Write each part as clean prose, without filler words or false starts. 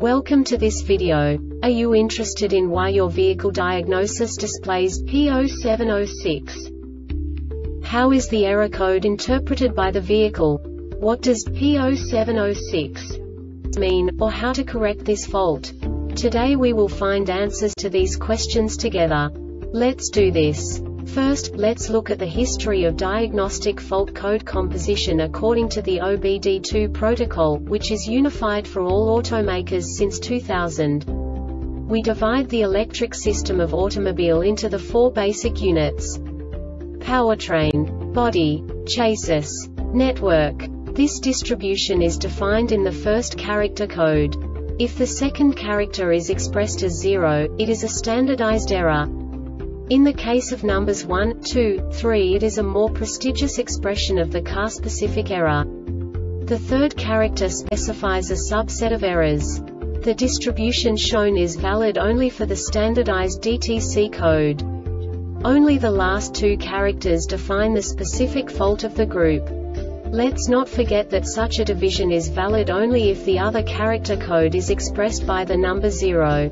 Welcome to this video. Are you interested in why your vehicle diagnosis displays P0706? How is the error code interpreted by the vehicle? What does P0706 mean, or how to correct this fault? Today we will find answers to these questions together. Let's do this. First, let's look at the history of diagnostic fault code composition according to the OBD2 protocol, which is unified for all automakers since 2000. We divide the electric system of automobile into the four basic units: powertrain, body, chassis, network. This distribution is defined in the first character code. If the second character is expressed as 0, it is a standardized error. In the case of numbers 1, 2, 3, it is a more prestigious expression of the car-specific error. The third character specifies a subset of errors. The distribution shown is valid only for the standardized DTC code. Only the last two characters define the specific fault of the group. Let's not forget that such a division is valid only if the other character code is expressed by the number 0.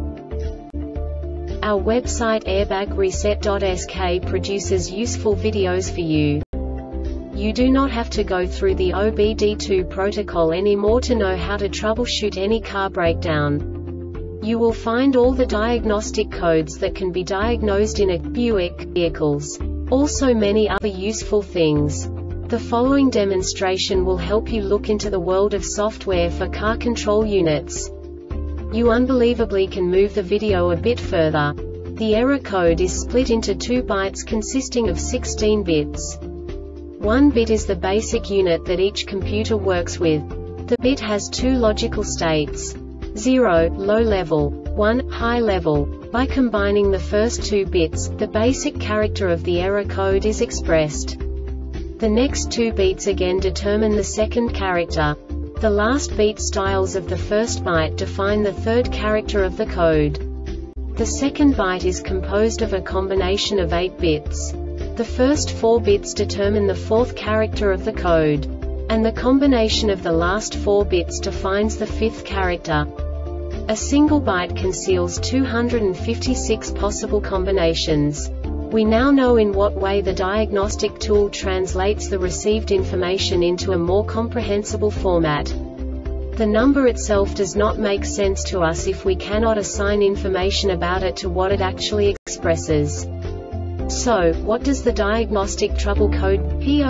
Our website airbagreset.sk produces useful videos for you. You do not have to go through the OBD2 protocol anymore to know how to troubleshoot any car breakdown. You will find all the diagnostic codes that can be diagnosed in a Buick vehicles. Also many other useful things. The following demonstration will help you look into the world of software for car control units. You unbelievably can move the video a bit further. The error code is split into 2 bytes consisting of 16 bits. 1 bit is the basic unit that each computer works with. The bit has 2 logical states: 0, low level, 1, high level. By combining the first 2 bits, the basic character of the error code is expressed. The next 2 beats again determine the second character. The last beat styles of the first byte define the third character of the code. The second byte is composed of a combination of 8 bits. The first 4 bits determine the fourth character of the code. And the combination of the last 4 bits defines the fifth character. A single byte conceals 256 possible combinations. We now know in what way the diagnostic tool translates the received information into a more comprehensible format. The number itself does not make sense to us if we cannot assign information about it to what it actually expresses. So, what does the diagnostic trouble code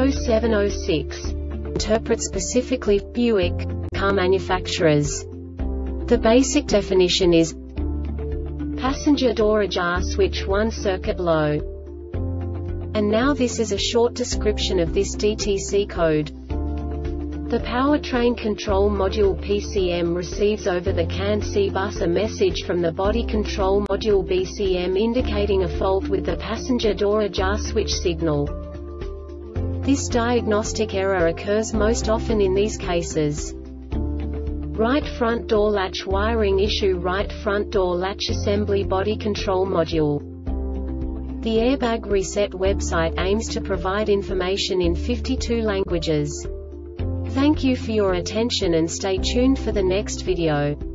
P0706 interpret specifically for Buick car manufacturers? The basic definition is passenger door ajar, switch 1 circuit low. And now this is a short description of this DTC code. The powertrain control module PCM receives over the CAN C bus a message from the body control module BCM indicating a fault with the passenger door ajar switch signal. This diagnostic error occurs most often in these cases: right front door latch wiring issue, right front door latch assembly, body control module. The Airbag Reset website aims to provide information in 52 languages. Thank you for your attention and stay tuned for the next video.